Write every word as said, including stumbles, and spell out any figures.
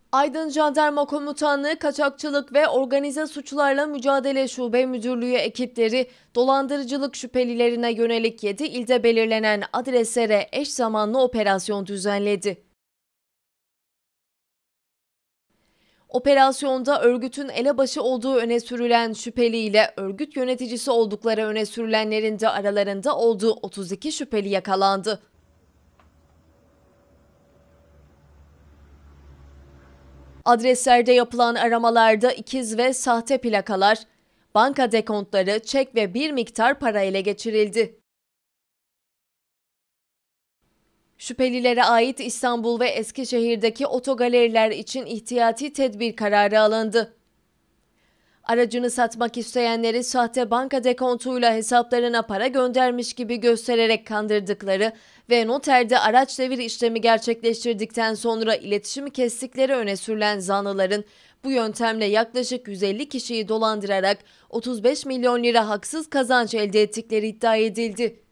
Aydın Jandarma Komutanlığı Kaçakçılık ve Organize Suçlarla Mücadele Şube Müdürlüğü ekipleri dolandırıcılık şüphelilerine yönelik yedi ilde belirlenen adreslere eş zamanlı operasyon düzenledi. Operasyonda örgütün elebaşı olduğu öne sürülen şüpheliyle örgüt yöneticisi oldukları öne sürülenlerin de aralarında olduğu otuz iki şüpheli yakalandı. Adreslerde yapılan aramalarda ikiz ve sahte plakalar, banka dekontları, çek ve bir miktar para ele geçirildi. Şüphelilere ait İstanbul ve Eskişehir'deki otogaleriler için ihtiyati tedbir kararı alındı. Aracını satmak isteyenleri sahte banka dekontuyla hesaplarına para göndermiş gibi göstererek kandırdıkları ve noterde araç devir işlemi gerçekleştirdikten sonra iletişimi kestikleri öne sürülen zanlıların bu yöntemle yaklaşık yüz elli kişiyi dolandırarak otuz beş milyon lira haksız kazanç elde ettikleri iddia edildi.